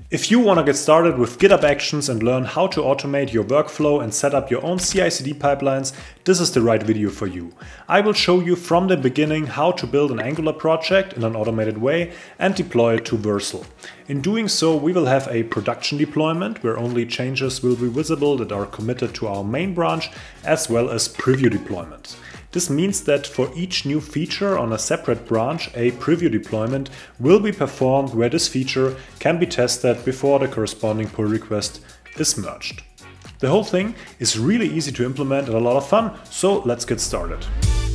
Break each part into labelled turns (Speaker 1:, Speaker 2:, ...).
Speaker 1: If you want to get started with GitHub Actions and learn how to automate your workflow and set up your own CI/CD pipelines, this is the right video for you. I will show you from the beginning how to build an Angular project in an automated way and deploy it to Vercel. In doing so, we will have a production deployment where only changes will be visible that are committed to our main branch, as well as preview deployments. This means that for each new feature on a separate branch, a preview deployment will be performed where this feature can be tested before the corresponding pull request is merged. The whole thing is really easy to implement and a lot of fun, so let's get started.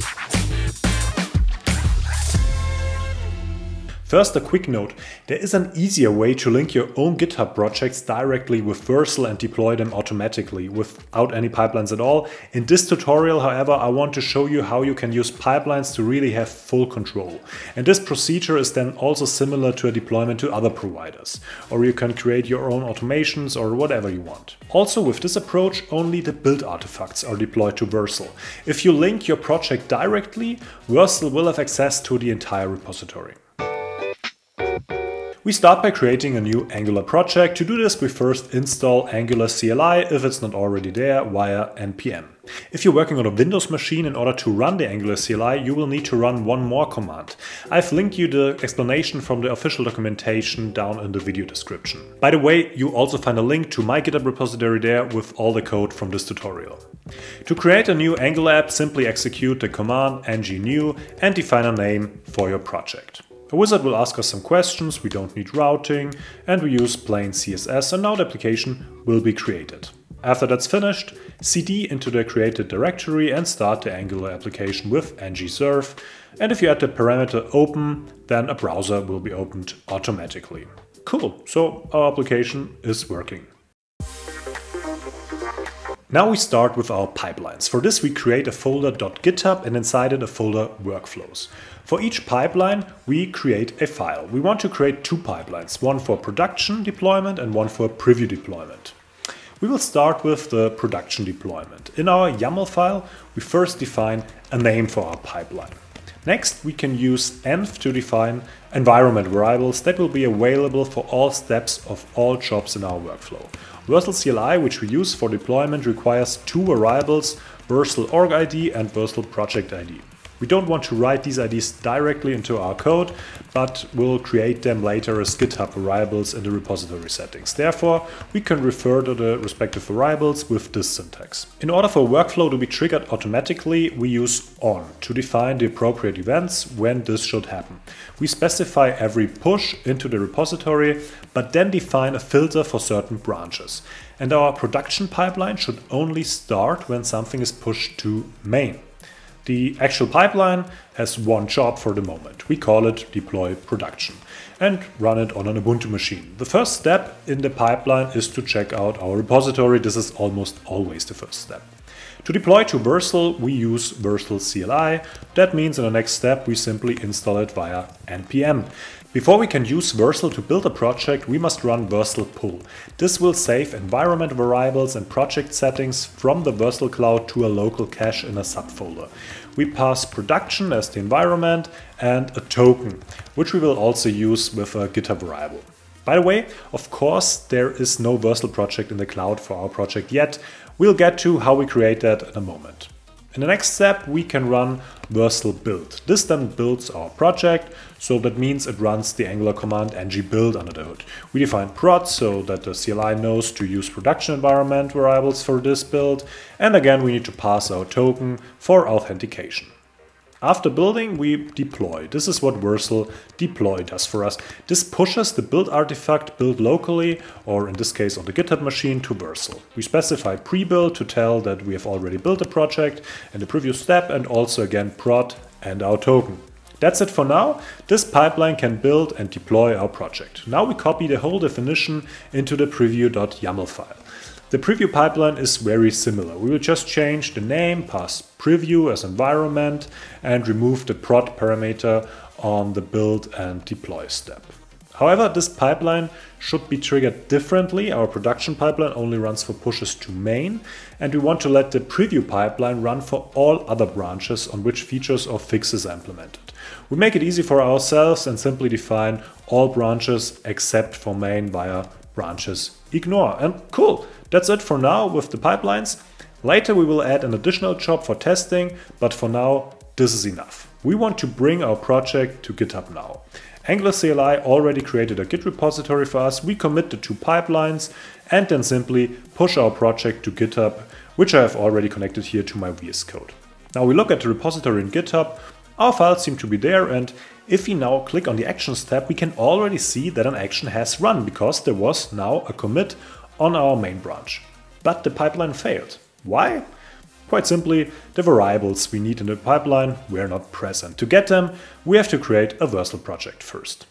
Speaker 1: First, a quick note. There is an easier way to link your own GitHub projects directly with Vercel and deploy them automatically without any pipelines at all. In this tutorial, however, I want to show you how you can use pipelines to really have full control. And this procedure is then also similar to a deployment to other providers. Or you can create your own automations or whatever you want. Also, with this approach, only the build artifacts are deployed to Vercel. If you link your project directly, Vercel will have access to the entire repository. We start by creating a new Angular project. To do this, we first install Angular CLI if it's not already there via npm. If you're working on a Windows machine, in order to run the Angular CLI, you will need to run one more command. I've linked you the explanation from the official documentation down in the video description. By the way, you also find a link to my GitHub repository there with all the code from this tutorial. To create a new Angular app, simply execute the command ng-new and define a name for your project. A wizard will ask us some questions, we don't need routing, and we use plain CSS, and now the application will be created. After that's finished, cd into the created directory and start the Angular application with ng-serve, and if you add the parameter open, then a browser will be opened automatically. Cool, so our application is working. Now we start with our pipelines. For this we create a folder .github and inside it a folder workflows. For each pipeline we create a file. We want to create two pipelines, one for production deployment and one for preview deployment. We will start with the production deployment. In our YAML file we first define a name for our pipeline. Next we can use env to define environment variables that will be available for all steps of all jobs in our workflow. Vercel CLI, which we use for deployment, requires two variables, Vercel org ID and Vercel project ID. We don't want to write these IDs directly into our code, but we'll create them later as GitHub variables in the repository settings. Therefore, we can refer to the respective variables with this syntax. In order for a workflow to be triggered automatically, we use on to define the appropriate events when this should happen. We specify every push into the repository, but then define a filter for certain branches. And our production pipeline should only start when something is pushed to main. The actual pipeline has one job for the moment. We call it deploy production and run it on an Ubuntu machine. The first step in the pipeline is to check out our repository. This is almost always the first step. To deploy to Vercel, we use Vercel CLI. That means in the next step we simply install it via npm. Before we can use Vercel to build a project, we must run Vercel pull. This will save environment variables and project settings from the Vercel cloud to a local cache in a subfolder. We pass production as the environment and a token, which we will also use with a GitHub variable. By the way, of course, there is no Vercel project in the cloud for our project yet. We'll get to how we create that in a moment. In the next step, we can run Vercel build. This then builds our project, so that means it runs the Angular command ng-build under the hood. We define prod so that the CLI knows to use production environment variables for this build, and again we need to pass our token for authentication. After building, we deploy. This is what Vercel deploy does for us. This pushes the build artifact built locally, or in this case on the GitHub machine, to Vercel. We specify pre-build to tell that we have already built a project in the previous step, and also again prod and our token. That's it for now. This pipeline can build and deploy our project. Now we copy the whole definition into the preview.yaml file. The preview pipeline is very similar. We will just change the name, pass preview as environment, and remove the prod parameter on the build and deploy step. However, this pipeline should be triggered differently. Our production pipeline only runs for pushes to main, and we want to let the preview pipeline run for all other branches on which features or fixes are implemented. We make it easy for ourselves and simply define all branches except for main via branches ignore. And cool, that's it for now with the pipelines. Later we will add an additional job for testing, but for now this is enough. We want to bring our project to GitHub now. Angular CLI already created a Git repository for us. We commit the 2 pipelines and then simply push our project to GitHub, which I have already connected here to my VS Code. Now we look at the repository in GitHub. Our files seem to be there, and if we now click on the Actions tab, we can already see that an action has run because there was now a commit on our main branch. But the pipeline failed. Why? Quite simply, the variables we need in the pipeline were not present. To get them, we have to create a Vercel project first.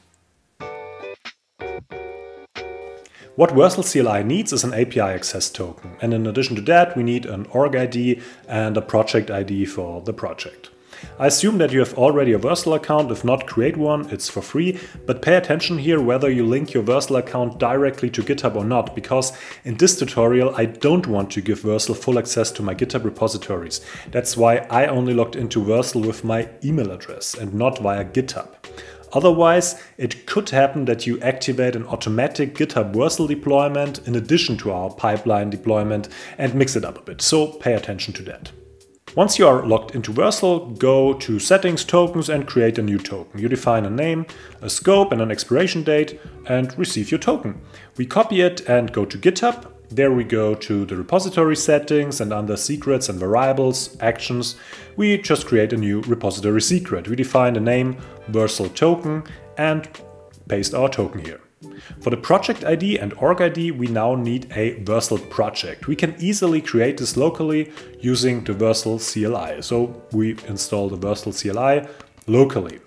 Speaker 1: What Vercel CLI needs is an API access token, and in addition to that we need an org ID and a project ID for the project. I assume that you have already a Vercel account. If not, create one, it's for free, but pay attention here whether you link your Vercel account directly to GitHub or not, because in this tutorial I don't want to give Vercel full access to my GitHub repositories. That's why I only logged into Vercel with my email address and not via GitHub. Otherwise, it could happen that you activate an automatic GitHub Vercel deployment in addition to our pipeline deployment and mix it up a bit, so pay attention to that. Once you are logged into Vercel, go to Settings, Tokens and create a new token. You define a name, a scope and an expiration date and receive your token. We copy it and go to GitHub. There we go to the repository settings, and under secrets and variables, actions, we just create a new repository secret. We define the name Vercel token and paste our token here. For the project ID and org ID, we now need a Vercel project. We can easily create this locally using the Vercel CLI. So we install the Vercel CLI locally.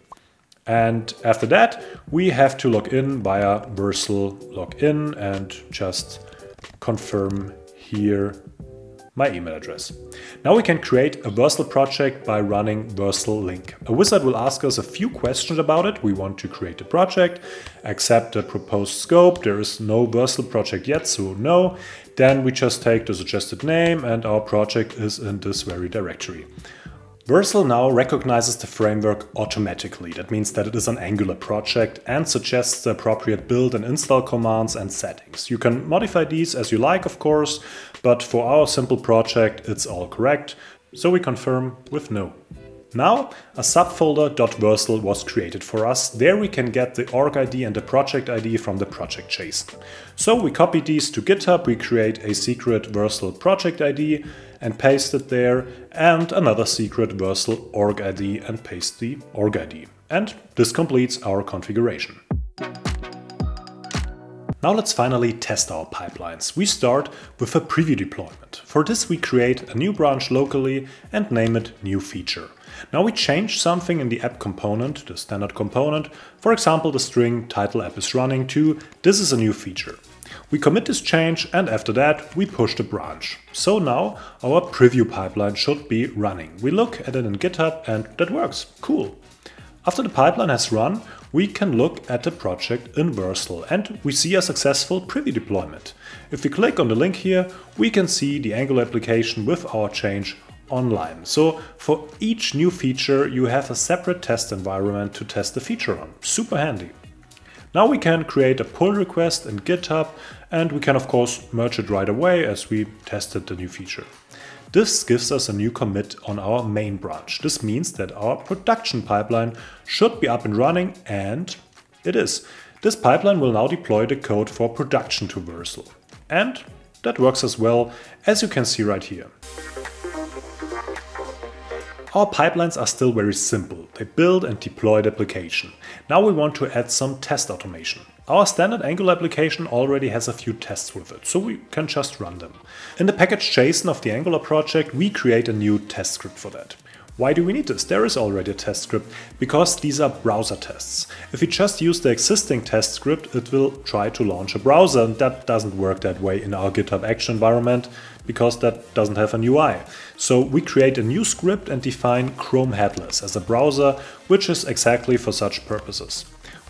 Speaker 1: And after that, we have to log in via Vercel login and just confirm here my email address. Now we can create a Vercel project by running Vercel link. A wizard will ask us a few questions about it. We want to create a project, accept the proposed scope. There is no Vercel project yet, so no. Then we just take the suggested name and our project is in this very directory. Vercel now recognizes the framework automatically. That means that it is an Angular project and suggests the appropriate build and install commands and settings. You can modify these as you like, of course, but for our simple project it's all correct, so we confirm with no. Now a subfolder .vercel was created for us. There we can get the org ID and the project ID from the project JSON. So we copy these to GitHub, we create a secret Vercel project ID and paste it there, and another secret Vercel org ID and paste the org ID. And this completes our configuration. Now let's finally test our pipelines. We start with a preview deployment. For this we create a new branch locally and name it new feature. Now we change something in the app component, the standard component. For example, the string title app is running to this is a new feature. We commit this change and after that we push the branch. So now our preview pipeline should be running. We look at it in GitHub and that works. Cool. After the pipeline has run, we can look at the project in Vercel and we see a successful preview deployment. If we click on the link here, we can see the Angular application with our change online. So for each new feature you have a separate test environment to test the feature on. Super handy. Now we can create a pull request in GitHub and we can of course merge it right away as we tested the new feature. This gives us a new commit on our main branch. This means that our production pipeline should be up and running, and it is. This pipeline will now deploy the code for production to Vercel. And that works as well, as you can see right here. Our pipelines are still very simple. They build and deploy the application. Now we want to add some test automation. Our standard Angular application already has a few tests with it, so we can just run them. In the package JSON of the Angular project, we create a new test script for that. Why do we need this? There is already a test script, because these are browser tests. If we just use the existing test script, it will try to launch a browser, and that doesn't work that way in our GitHub Action environment, because that doesn't have an UI. So we create a new script and define Chrome headless as a browser, which is exactly for such purposes.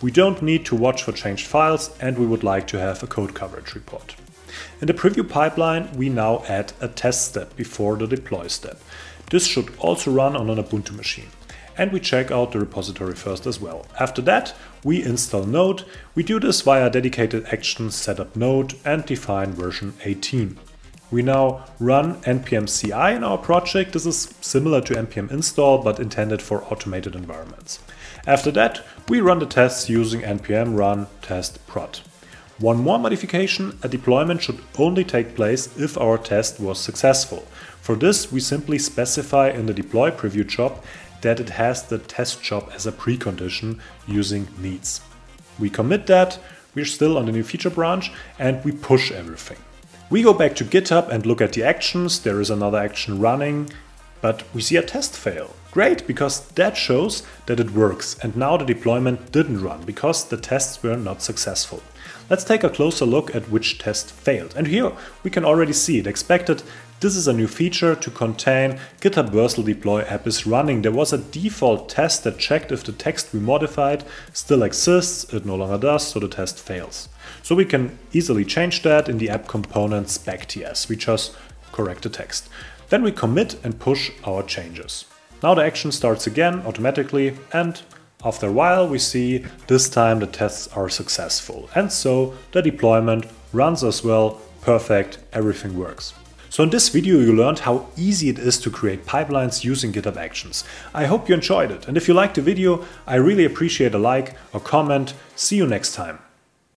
Speaker 1: We don't need to watch for changed files, and we would like to have a code coverage report. In the preview pipeline, we now add a test step before the deploy step. This should also run on an Ubuntu machine. And we check out the repository first as well. After that, we install Node. We do this via dedicated actions setup Node and define version 18. We now run npm CI in our project. This is similar to npm install but intended for automated environments. After that, we run the tests using npm run test prod. One more modification: a deployment should only take place if our test was successful. For this, we simply specify in the deploy preview job that it has the test job as a precondition using needs. We commit that, we're still on the new feature branch, and we push everything. We go back to GitHub and look at the actions. There is another action running, but we see a test fail. Great, because that shows that it works, and now the deployment didn't run because the tests were not successful. Let's take a closer look at which test failed. And here we can already see it expected. This is a new feature to contain GitHub Vercel deploy app is running. There was a default test that checked if the text we modified still exists. It no longer does, so the test fails. So we can easily change that in the app component spec.ts. We just correct the text. Then we commit and push our changes. Now the action starts again automatically, and after a while we see this time the tests are successful. And so the deployment runs as well. Perfect, everything works. So in this video you learned how easy it is to create pipelines using GitHub Actions. I hope you enjoyed it, and if you liked the video, I really appreciate a like or comment. See you next time.